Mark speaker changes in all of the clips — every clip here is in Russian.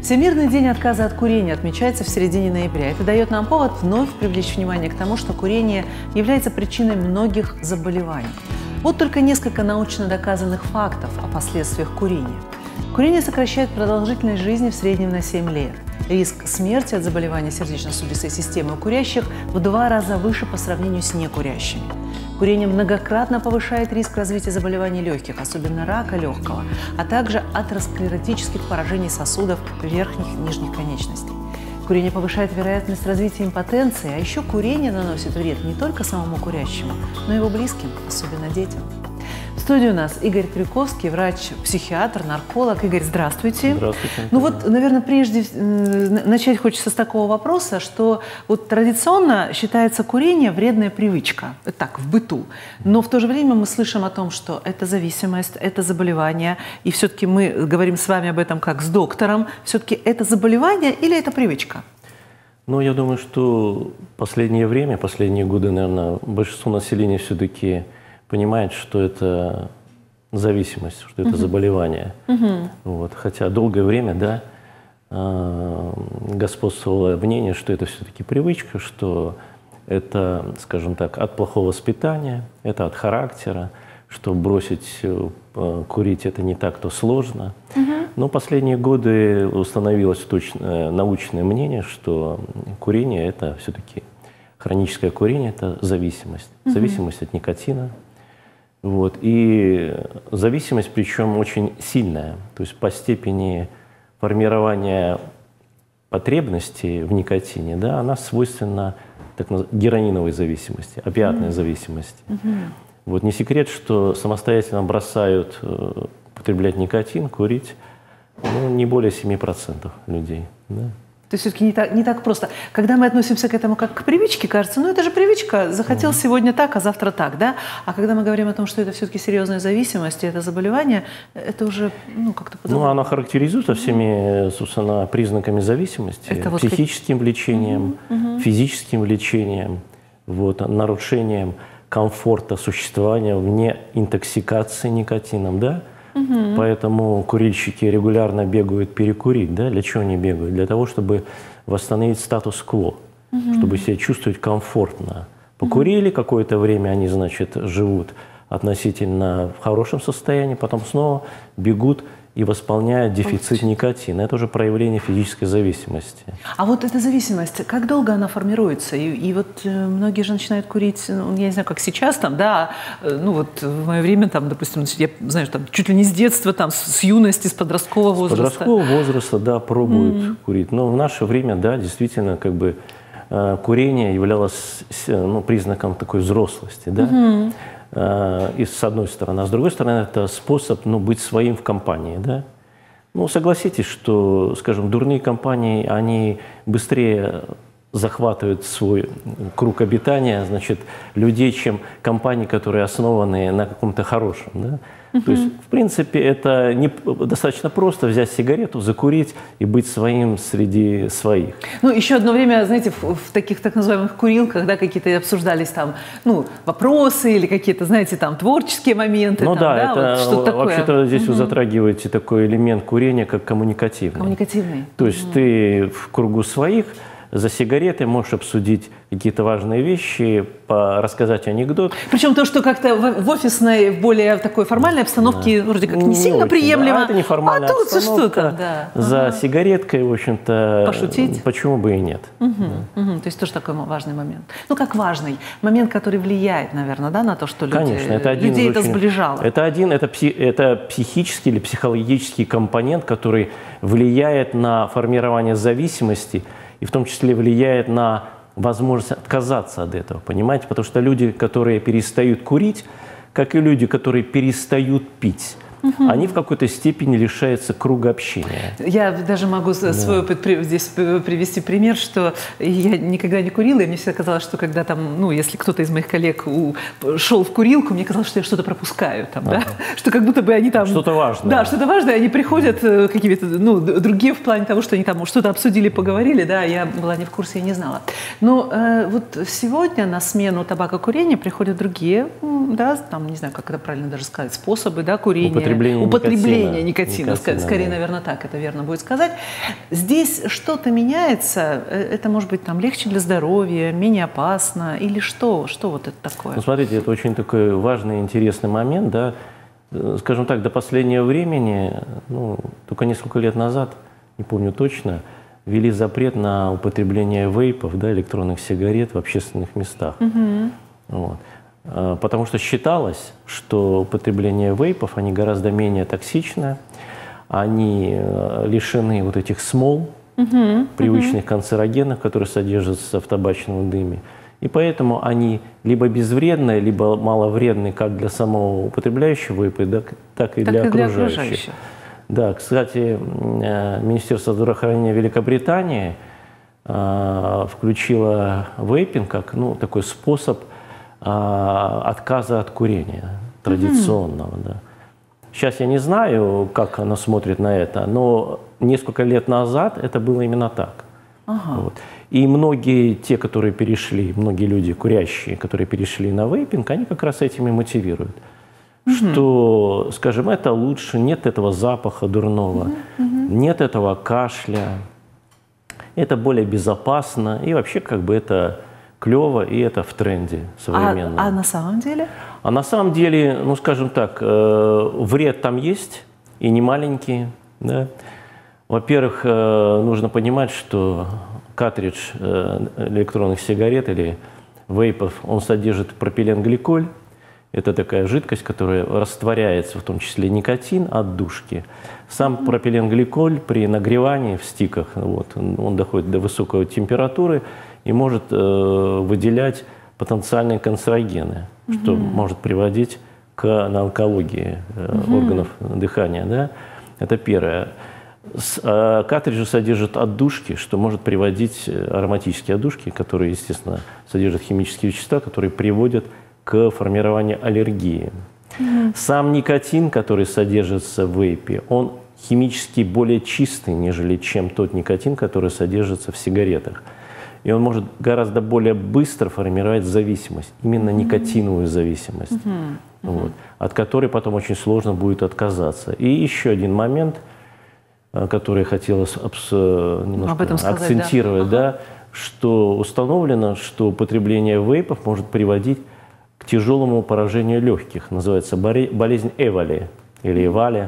Speaker 1: Всемирный день отказа от курения отмечается в середине ноября. Это дает нам повод вновь привлечь внимание к тому, что курение является причиной многих заболеваний. Вот только несколько научно доказанных фактов о последствиях курения. Курение сокращает продолжительность жизни в среднем на 7 лет. Риск смерти от заболеваний сердечно-сосудистой системы у курящих в 2 раза выше по сравнению с некурящими. Курение многократно повышает риск развития заболеваний легких, особенно рака легкого, а также атеросклеротических поражений сосудов верхних и нижних конечностей. Курение повышает вероятность развития импотенции, а еще курение наносит вред не только самому курящему, но и его близким, особенно детям. В студии у нас Игорь Крюковский, врач-психиатр, нарколог. Игорь, здравствуйте.
Speaker 2: Здравствуйте.
Speaker 1: Ну вот, наверное, прежде начать хочется с такого вопроса, что вот традиционно считается курение вредная привычка, так, в быту. Но в то же время мы слышим о том, что это зависимость, это заболевание, и все-таки мы говорим с вами об этом как с доктором. Все-таки это заболевание или это привычка?
Speaker 2: Ну, я думаю, что последнее время, последние годы, наверное, большинство населения все-таки понимает, что это зависимость, что это заболевание. Вот. Хотя долгое время, да, господствовало мнение, что это все-таки привычка, что это, скажем так, от плохого воспитания, это от характера, что бросить курить это не так-то сложно. Но последние годы установилось точное научное мнение, что курение это все-таки хроническое курение, это зависимость. Зависимость от никотина. Вот. И зависимость, причем очень сильная, то есть по степени формирования потребностей в никотине, да, она свойственна так называемой героиновой зависимости, опиатной зависимости. Вот не секрет, что самостоятельно бросают употреблять никотин, курить, ну, не более 7% людей. Да?
Speaker 1: То есть все-таки не так просто. Когда мы относимся к этому как к привычке, кажется, ну это же привычка, захотел сегодня так, а завтра так, да? А когда мы говорим о том, что это все-таки серьезная зависимость, и это заболевание, это уже, ну, как-то по-другому.
Speaker 2: Ну, оно характеризуется всеми, собственно, признаками зависимости. Это вот психическим влечением, физическим влечением, вот, нарушением комфорта существования вне интоксикации никотином, да? Поэтому курильщики регулярно бегают перекурить. Да? Для чего они бегают? Для того, чтобы восстановить статус-кво, чтобы себя чувствовать комфортно. Покурили какое-то время, они, значит, живут относительно в хорошем состоянии, потом снова бегут и восполняют дефицит никотина. Это уже проявление физической зависимости.
Speaker 1: А вот эта зависимость, как долго она формируется? И вот многие же начинают курить, ну, я не знаю, как сейчас, там, да, ну вот в мое время, там, допустим, я знаю, там, чуть ли не с детства, там, с юности, с подросткового возраста.
Speaker 2: С подросткового возраста, да, пробуют курить. Но в наше время, да, действительно, как бы курение являлось, ну, признаком такой взрослости, да. И с одной стороны. А с другой стороны, это способ, ну, быть своим в компании. Да? Ну, согласитесь, что, скажем, дурные компании, они быстрее захватывают свой круг обитания, значит, людей, чем компании, которые основаны на каком-то хорошем. Да? То есть, в принципе, это достаточно просто взять сигарету, закурить и быть своим среди своих.
Speaker 1: Ну, еще одно время, знаете, в таких так называемых курилках, да, какие-то обсуждались там, ну, вопросы или какие-то, знаете, там, творческие моменты.
Speaker 2: Ну
Speaker 1: там,
Speaker 2: да,
Speaker 1: это
Speaker 2: вот
Speaker 1: что-то такое.
Speaker 2: Вообще-то здесь вы затрагиваете такой элемент курения, как коммуникативный.
Speaker 1: Коммуникативный.
Speaker 2: То есть ты в кругу своих за сигаретой можешь обсудить какие-то важные вещи, рассказать анекдот.
Speaker 1: Причем то, что как-то в офисной, в более такой формальной обстановке вроде как не сильно приемлемо.
Speaker 2: Да, это неформальная
Speaker 1: обстановка.
Speaker 2: Что-то
Speaker 1: да.
Speaker 2: За сигареткой, в общем-то,
Speaker 1: пошутить.
Speaker 2: Почему бы и нет.
Speaker 1: То есть тоже такой важный момент. Ну, как важный момент, который влияет, наверное, да, на то, что люди,
Speaker 2: конечно, это людей
Speaker 1: это сближало.
Speaker 2: Это психический или психологический компонент, который влияет на формирование зависимости, и в том числе влияет на возможность отказаться от этого, понимаете? Потому что люди, которые перестают курить, как и люди, которые перестают пить, они в какой-то степени лишаются круга общения.
Speaker 1: Я даже могу свой опыт здесь привести пример, что я никогда не курила, и мне всегда казалось, что когда там, ну, если кто-то из моих коллег шел в курилку, мне казалось, что я что-то пропускаю там, да, что как будто бы они там...
Speaker 2: Что-то важное.
Speaker 1: Да, что-то важное, они приходят какие-то, ну, другие в плане того, что они там что-то обсудили, поговорили, да, я была не в курсе, я не знала. Но вот сегодня на смену табакокурения приходят другие, да, там, не знаю, как это правильно даже сказать, способы, да, курения. употребления никотина. Скорее,
Speaker 2: да.
Speaker 1: наверное, так это верно будет сказать. Здесь что-то меняется? Это может быть там легче для здоровья, менее опасно? Или что? Что вот это такое?
Speaker 2: Ну, смотрите, это очень такой важный и интересный момент, да. Скажем так, до последнего времени, ну, только несколько лет назад, не помню точно, ввели запрет на употребление вейпов, да, электронных сигарет в общественных местах. Вот. Потому что считалось, что употребление вейпов, они гораздо менее токсичны, они лишены вот этих смол, привычных канцерогенов, которые содержатся в табачном дыме. И поэтому они либо безвредны, либо маловредны как для самого употребляющего вейпы, да, так и для окружающих. Да, кстати, Министерство здравоохранения Великобритании включило вейпинг как, ну, такой способ отказа от курения традиционного. Да. Сейчас я не знаю, как она смотрит на это, но несколько лет назад это было именно так. Вот. И многие те, которые перешли, многие люди курящие, которые перешли на вейпинг, они как раз этим и мотивируют. Что, скажем, это лучше, нет этого запаха дурного, нет этого кашля, это более безопасно, и вообще как бы это клево, и это в тренде современном.
Speaker 1: А на самом деле? А
Speaker 2: на самом деле, ну, скажем так, вред там есть, и не маленький. Да? Во-первых, нужно понимать, что картридж электронных сигарет или вейпов, он содержит пропиленгликоль. Это такая жидкость, которая растворяется, в том числе никотин, от душки. Сам пропиленгликоль при нагревании в стиках, вот, он доходит до высокой температуры и может выделять потенциальные канцерогены, что может приводить к онкологии органов дыхания. Да? Это первое. Картриджи содержат отдушки, что может приводить ароматические отдушки, которые, естественно, содержат химические вещества, которые приводят к формированию аллергии. Сам никотин, который содержится в вейпе, он химически более чистый, нежели чем тот никотин, который содержится в сигаретах. И он может гораздо более быстро формировать зависимость, именно никотиновую зависимость, вот, от которой потом очень сложно будет отказаться. И еще один момент, который я хотела немножко акцентировать, да, что установлено, что употребление вейпов может приводить к тяжелому поражению легких. Называется болезнь Эвали или Эвали.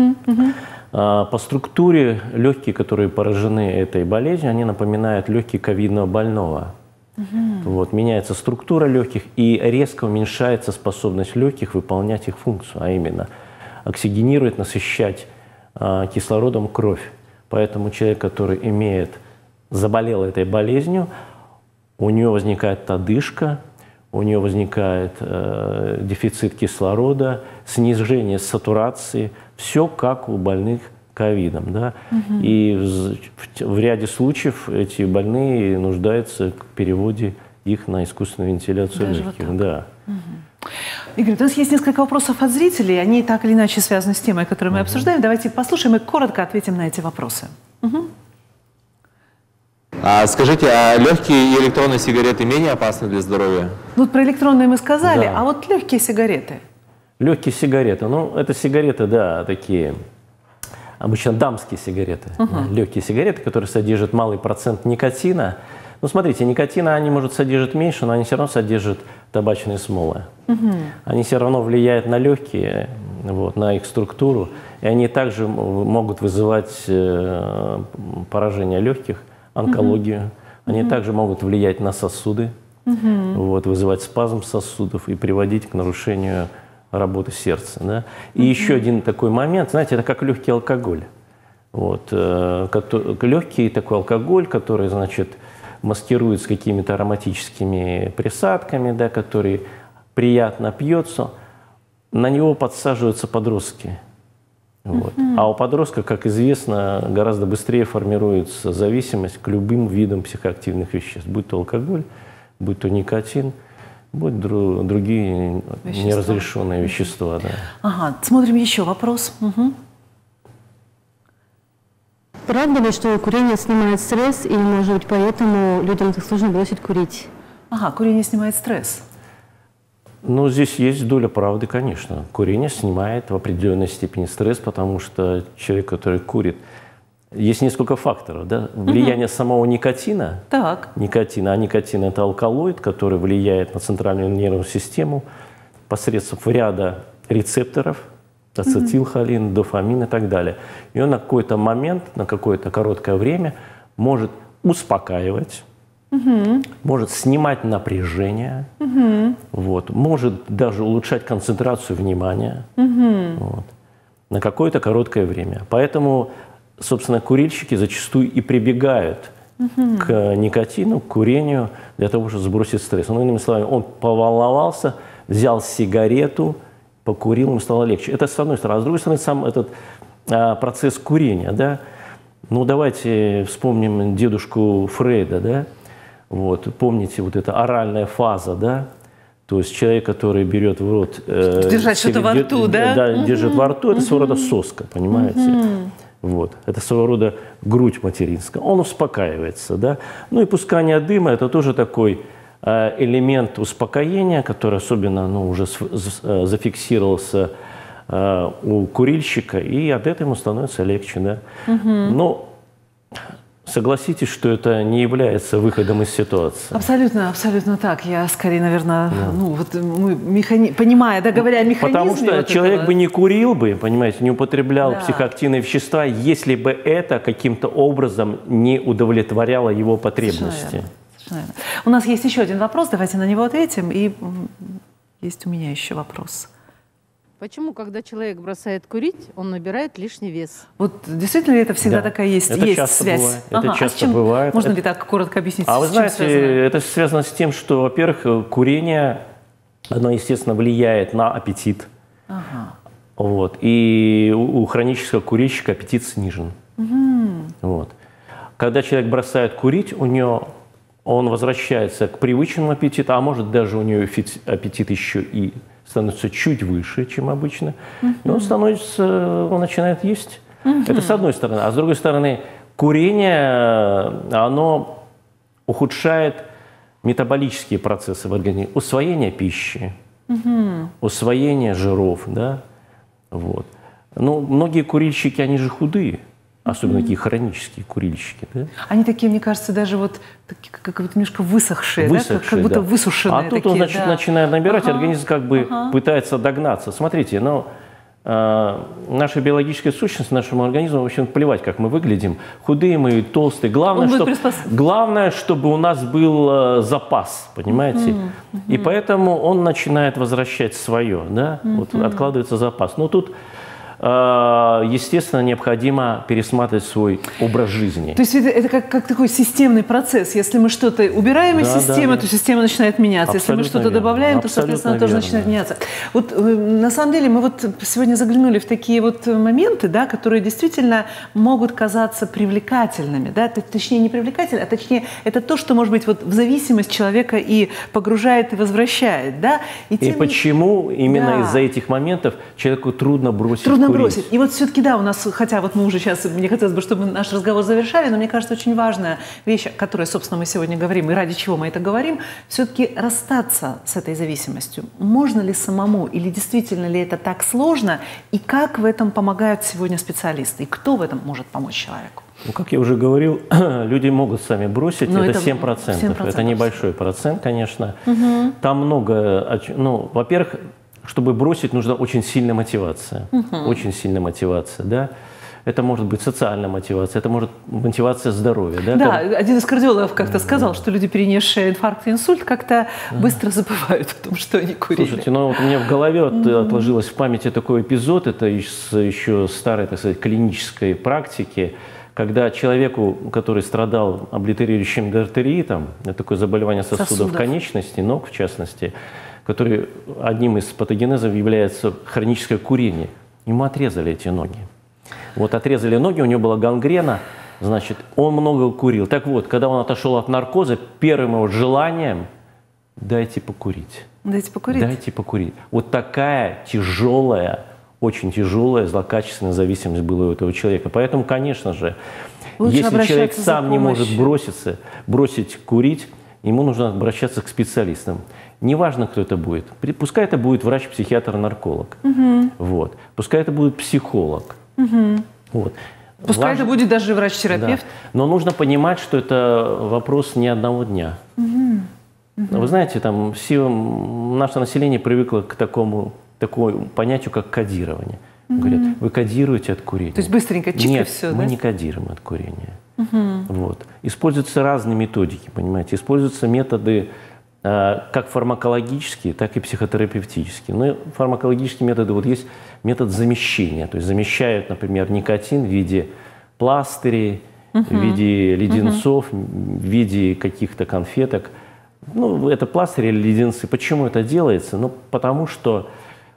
Speaker 2: По структуре легкие, которые поражены этой болезнью, они напоминают легкие ковидного больного. Вот, меняется структура легких и резко уменьшается способность легких выполнять их функцию, а именно оксигенировать, насыщать кислородом кровь. Поэтому человек, который заболел этой болезнью, у него возникает одышка, у него возникает дефицит кислорода, снижение сатурации, все как у больных ковидом. Да? И в ряде случаев эти больные нуждаются в переводе их на искусственную вентиляцию легких. Да.
Speaker 1: Игорь, у нас есть несколько вопросов от зрителей, они так или иначе связаны с темой, которую мы обсуждаем. Давайте послушаем и коротко ответим на эти вопросы.
Speaker 3: Скажите, а легкие и электронные сигареты менее опасны для здоровья?
Speaker 1: Ну, про электронные мы сказали,
Speaker 2: да.
Speaker 1: А вот легкие сигареты?
Speaker 2: Легкие сигареты, ну, это сигареты, да, такие, обычно дамские сигареты. Легкие сигареты, которые содержат малый процент никотина. Ну, смотрите, никотина они, может, содержат меньше, но они все равно содержат табачные смолы. Они все равно влияют на легкие, вот, на их структуру, и они также могут вызывать поражение легких, онкологию. Они также могут влиять на сосуды, вот, вызывать спазм сосудов и приводить к нарушению работы сердца. Да? И еще один такой момент, знаете, это как легкий алкоголь. Вот, легкий такой алкоголь, который, значит, маскируется какими-то ароматическими присадками, да, который приятно пьется, на него подсаживаются подростки. Вот. А у подростка, как известно, гораздо быстрее формируется зависимость к любым видам психоактивных веществ, будь то алкоголь, будь то никотин, будь другие неразрешенные вещества. Да.
Speaker 1: Ага, смотрим еще вопрос.
Speaker 4: Правда ли, что курение снимает стресс, и, может быть, поэтому людям так сложно бросить курить?
Speaker 1: Ага, курение снимает стресс.
Speaker 2: Ну, здесь есть доля правды, конечно. Курение снимает в определенной степени стресс, потому что человек, который курит, есть несколько факторов. Да? Влияние самого никотина.
Speaker 1: Так.
Speaker 2: Никотин – это алкалоид, который влияет на центральную нервную систему посредством ряда рецепторов, ацетилхолин, дофамин и так далее. И он на какой-то момент, на какое-то короткое время может успокаивать, может снимать напряжение, вот, может даже улучшать концентрацию внимания вот, на какое-то короткое время. Поэтому, собственно, курильщики зачастую и прибегают к никотину, к курению для того, чтобы сбросить стресс. Ну, иными словами, он поволновался, взял сигарету, покурил, ему стало легче. Это с одной стороны. А с другой стороны, сам этот процесс курения, да, ну, давайте вспомним дедушку Фрейда, да, вот, помните, вот эта оральная фаза, да, то есть человек, который берет в рот...
Speaker 1: держать что-то во рту, да?
Speaker 2: Да, держит во рту, это своего рода соска, понимаете? Вот, это своего рода грудь материнская. Он успокаивается, да. Ну и пускание дыма – это тоже такой элемент успокоения, который особенно, ну, уже зафиксировался у курильщика, и от этого ему становится легче, да. Но согласитесь, что это не является выходом из ситуации.
Speaker 1: Абсолютно, абсолютно так. Я скорее, наверное, ну вот мы понимая, да, говоря о механизме.
Speaker 2: Потому что
Speaker 1: вот
Speaker 2: человек
Speaker 1: этого...
Speaker 2: бы не курил бы, понимаете, не употреблял психоактивные вещества, если бы это каким-то образом не удовлетворяло его потребности.
Speaker 1: Совершенно верно. У нас есть еще один вопрос, давайте на него ответим. И есть у меня еще вопрос.
Speaker 5: Почему, когда человек бросает курить, он набирает лишний вес?
Speaker 1: Вот действительно ли это всегда такая есть,
Speaker 2: это
Speaker 1: есть
Speaker 2: часто
Speaker 1: связь?
Speaker 2: Бывает. Это часто бывает.
Speaker 1: Можно ли так коротко объяснить?
Speaker 2: А вы знаете, это связано с тем, что, во-первых, курение, оно, естественно, влияет на аппетит. Вот. И у хронического курильщика аппетит снижен. Вот. Когда человек бросает курить, он возвращается к привычному аппетиту, а может даже у него аппетит еще и становится чуть выше, чем обычно, и он начинает есть. Это с одной стороны. А с другой стороны, курение, оно ухудшает метаболические процессы в организме. Усвоение пищи, усвоение жиров. Да? Вот. Ну, многие курильщики, они же худые. Особенно такие хронические курильщики. Да?
Speaker 1: Они такие, мне кажется, даже вот такие, как вот немножко высохшие, да? Как будто высушенные.
Speaker 2: А тут
Speaker 1: такие,
Speaker 2: он начинает набирать, организм как бы пытается догнаться. Смотрите, наша биологическая сущность, нашему организму, в общем, плевать, как мы выглядим. Худые мы, толстые. Главное, чтобы у нас был запас, понимаете? И поэтому он начинает возвращать свое, да? Вот откладывается запас. Но тут... естественно, необходимо пересматривать свой образ жизни.
Speaker 1: То есть это как такой системный процесс. Если мы что-то убираем из системы, то система начинает меняться.
Speaker 2: Абсолютно
Speaker 1: если мы что-то добавляем, то, соответственно, тоже начинает меняться. Вот на самом деле мы вот сегодня заглянули в такие вот моменты, да, которые действительно могут казаться привлекательными. Да? Точнее, не привлекательными, а точнее, это то, что, может быть, вот в зависимость человека и погружает, и возвращает. Да?
Speaker 2: И почему именно из-за этих моментов человеку трудно бросить курить.
Speaker 1: И вот все-таки, да, у нас, хотя вот мы уже сейчас, мне хотелось бы, чтобы наш разговор завершали, но мне кажется, очень важная вещь, о которой, собственно, мы сегодня говорим, и ради чего мы это говорим, все-таки расстаться с этой зависимостью. Можно ли самому, или действительно ли это так сложно, и как в этом помогают сегодня специалисты, и кто в этом может помочь человеку?
Speaker 2: Ну, как я уже говорил, люди могут сами бросить, это 7%. Это небольшой процент, конечно. Там много, ну, во-первых, чтобы бросить, нужна очень сильная мотивация. Очень сильная мотивация, да. Это может быть социальная мотивация, это может быть мотивация здоровья. Да,
Speaker 1: да, один из кардиологов как-то сказал, что люди, перенесшие инфаркт и инсульт, как-то быстро забывают о том, что они курили.
Speaker 2: Слушайте, ну вот у меня в голове отложилось в памяти такой эпизод, это еще старой, так сказать, клинической практики, когда человеку, который страдал облитерирующим дерматитом, это такое заболевание сосудов конечностей, ног в частности, который одним из патогенезов является хроническое курение. Ему отрезали эти ноги. Вот отрезали ноги, у него была гангрена, значит, он много курил. Так вот, когда он отошел от наркоза, первым его желанием – дайте покурить.
Speaker 1: Дайте покурить?
Speaker 2: Дайте покурить. Вот такая тяжелая, очень тяжелая, злокачественная зависимость была у этого человека. Поэтому, конечно же, лучше если человек сам не может бросить курить, ему нужно обращаться к специалистам. неважно, кто это будет. Пускай это будет врач-психиатр-нарколог. Вот. Пускай это будет психолог. Вот.
Speaker 1: Пускай это будет даже врач-терапевт.
Speaker 2: Да. Но нужно понимать, что это вопрос не одного дня. Вы знаете, там наше население привыкло к такому понятию, как кодирование. Говорят, вы кодируете от курения.
Speaker 1: То есть быстренько, чисто
Speaker 2: Нет,
Speaker 1: все,
Speaker 2: мы
Speaker 1: да?
Speaker 2: не кодируем от курения. Вот. Используются разные методики, понимаете. Используются методы как фармакологические, так и психотерапевтические. Но фармакологические методы, вот есть метод замещения. То есть замещают, например, никотин в виде пластырей, в виде леденцов, в виде каких-то конфеток. Ну, это пластыри или леденцы. Почему это делается? Ну, потому что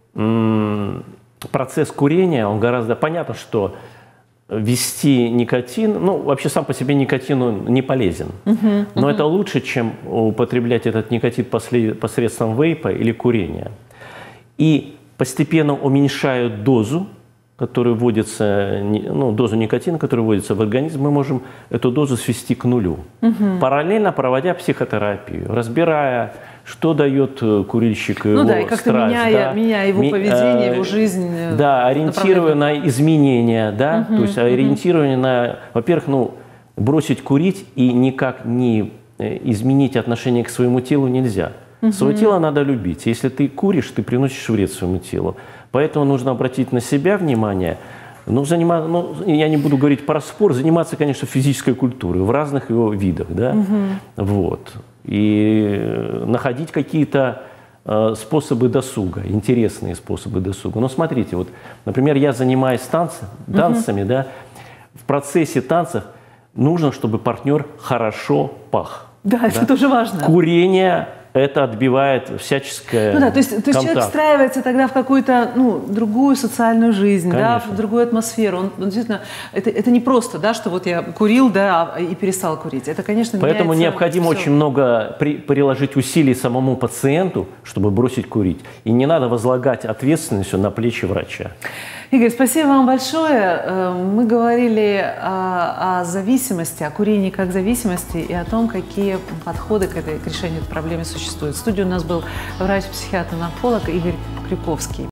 Speaker 2: процесс курения, он гораздо... Понятно, что ввести никотин, ну, вообще сам по себе никотин он не полезен. Но это лучше, чем употреблять этот никотин посредством вейпа или курения. И постепенно уменьшают дозу, которая вводится, ну, дозу никотина, которая вводится в организм, мы можем эту дозу свести к нулю. Параллельно проводя психотерапию, разбирая, что дает курильщику его
Speaker 1: да, и как-то меняя его поведение, его жизнь.
Speaker 2: Да, ориентируя на изменения, да, то есть ориентирование на, во-первых, ну, бросить курить и никак не изменить отношение к своему телу нельзя. Свое тело надо любить. Если ты куришь, ты приносишь вред своему телу. Поэтому нужно обратить на себя внимание. Ну, я не буду говорить про спорт, заниматься, конечно, физической культурой в разных его видах, да, вот. И находить какие-то способы досуга, интересные способы досуга. Но смотрите, вот, например, я занимаюсь танцами, да, в процессе танцев нужно, чтобы партнер хорошо пах.
Speaker 1: Да, это тоже важно.
Speaker 2: Курение это отбивает всяческое
Speaker 1: Ну да, то есть человек встраивается тогда в какую-то, ну, другую социальную жизнь, да, в другую атмосферу. Он действительно, это не просто, да, что вот я курил, да, и перестал курить. Это, конечно,
Speaker 2: поэтому необходимо
Speaker 1: все.
Speaker 2: очень много приложить усилий самому пациенту, чтобы бросить курить. И не надо возлагать ответственность на плечи врача.
Speaker 1: Игорь, спасибо вам большое. Мы говорили о зависимости, о курении как зависимости и о том, какие подходы к решению этой проблемы существуют. В студии у нас был врач-психиатр-нарколог Игорь Крюковский.